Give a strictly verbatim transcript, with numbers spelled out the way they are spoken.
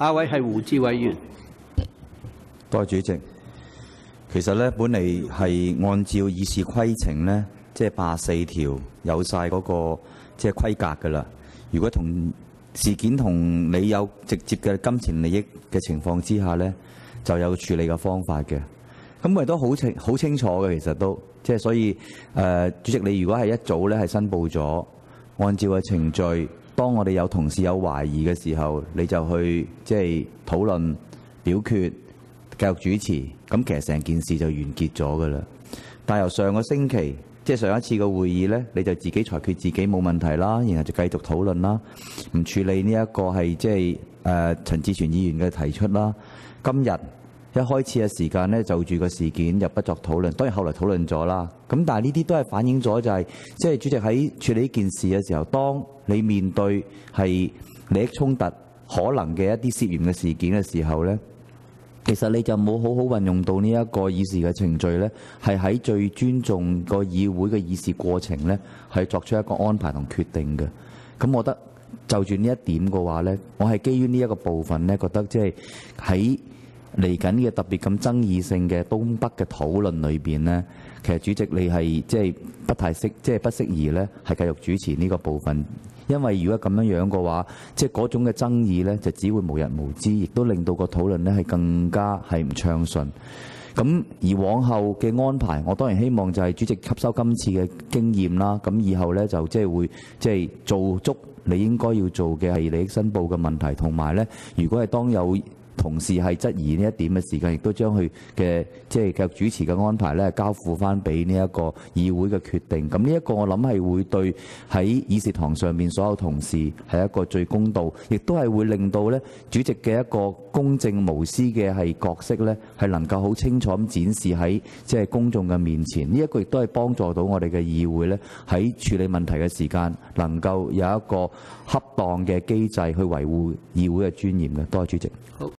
下位係胡志偉議員。 多謝主席。其實咧，本嚟係按照議事規程咧，即係八十四條有晒嗰個即係規格㗎啦。如果同事件同你有直接嘅金錢利益嘅情況之下咧，就有處理嘅方法嘅。咁我哋都好清好清楚嘅，其實都即係所以誒、呃，主席你如果係一早咧係申報咗，按照嘅程序，當我哋有同事有懷疑嘅時候，你就去即係討論表決。繼續主持，咁其實成件事就完結咗㗎啦。但係由上個星期，即係上一次嘅會議呢，你就自己裁決自己冇問題啦，然後就繼續討論啦，唔處理呢一個係即係誒陳志全議員嘅提出啦。今日一開始嘅時間呢，就住個事件又不作討論，當然後來討論咗啦。咁但係呢啲都係反映咗就係、是，即係主席喺處理呢件事嘅時候，當你面對係利益衝突可能嘅一啲涉嫌嘅事件嘅時候呢。其實你就冇好好運用到呢一個議事嘅程序呢，係喺最尊重個議會嘅議事過程呢，係作出一個安排同決定嘅。咁我覺得就住呢一點嘅話呢，我係基於呢一個部分呢，覺得即係喺嚟緊嘅特別咁爭議性嘅東北嘅討論裏邊呢，其實主席你係即係不太適，即係不適宜呢，係繼續主持呢個部分。因為如果咁樣樣嘅話，即係嗰種嘅爭議呢，就只會無日無之，亦都令到個討論呢係更加係唔暢順。咁而往後嘅安排，我當然希望就係主席吸收今次嘅經驗啦。咁以後呢，就即係會即係做足你應該要做嘅係利益申報嘅問題，同埋呢，如果係當有同事係質疑呢一點嘅時間，亦都將佢嘅即係繼續主持嘅安排咧，交付翻俾呢一個議會嘅決定。咁呢一個我諗係會對喺議事堂上面所有同事係一個最公道，亦都係會令到咧主席嘅一個公正無私嘅係角色咧，係能夠好清楚咁展示喺即係公眾嘅面前。呢一個亦都係幫助到我哋嘅議會咧，喺處理問題嘅時間能夠有一個恰當嘅機制去維護議會嘅尊嚴嘅。多謝主席。 好。